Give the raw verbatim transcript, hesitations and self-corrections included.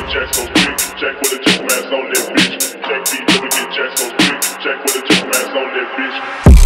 Jack so quick. Jack with a jump mask on that bitch. Jack beat, let me get Jack so quick. Jack with a jump mask on that bitch.